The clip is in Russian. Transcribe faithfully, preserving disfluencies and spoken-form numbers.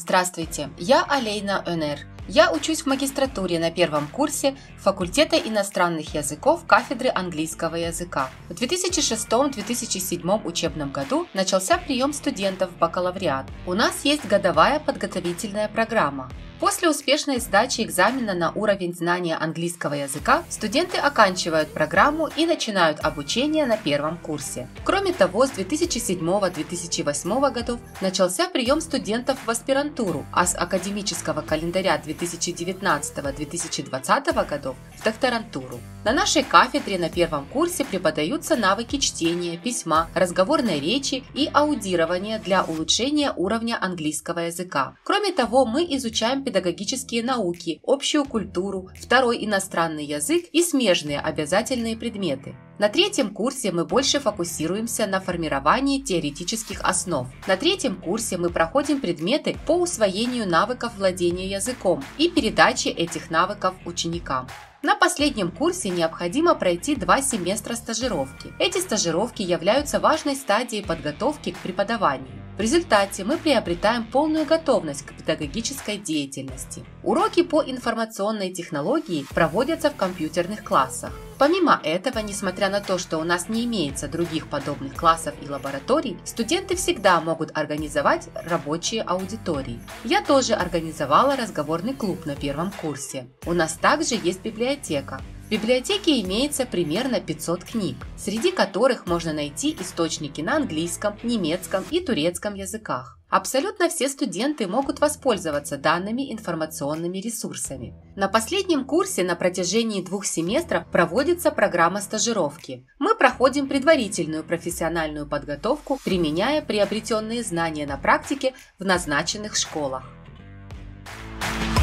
Здравствуйте, я Алейна Өнер. Я учусь в магистратуре на первом курсе факультета иностранных языков кафедры английского языка. В две тысячи шестом — две тысячи седьмом учебном году начался прием студентов в бакалавриат. У нас есть годовая подготовительная программа. После успешной сдачи экзамена на уровень знания английского языка студенты оканчивают программу и начинают обучение на первом курсе. Кроме того, с две тысячи седьмого — две тысячи восьмого годов начался прием студентов в аспирантуру, а с академического календаря две тысячи девятнадцатого — две тысячи двадцатого годов в докторантуру. На нашей кафедре на первом курсе преподаются навыки чтения, письма, разговорной речи и аудирования для улучшения уровня английского языка. Кроме того, мы изучаем педагогические науки, общую культуру, второй иностранный язык и смежные обязательные предметы. На третьем курсе мы больше фокусируемся на формировании теоретических основ. На третьем курсе мы проходим предметы по усвоению навыков владения языком и передаче этих навыков ученикам. На последнем курсе необходимо пройти два семестра стажировки. Эти стажировки являются важной стадией подготовки к преподаванию. В результате мы приобретаем полную готовность к педагогической деятельности. Уроки по информационной технологии проводятся в компьютерных классах. Помимо этого, несмотря на то, что у нас не имеется других подобных классов и лабораторий, студенты всегда могут организовать рабочие аудитории. Я тоже организовала разговорный клуб на первом курсе. У нас также есть библиотека. В библиотеке имеется примерно пятьсот книг, среди которых можно найти источники на английском, немецком и турецком языках. Абсолютно все студенты могут воспользоваться данными информационными ресурсами. На последнем курсе на протяжении двух семестров проводится программа стажировки. Мы проходим предварительную профессиональную подготовку, применяя приобретенные знания на практике в назначенных школах.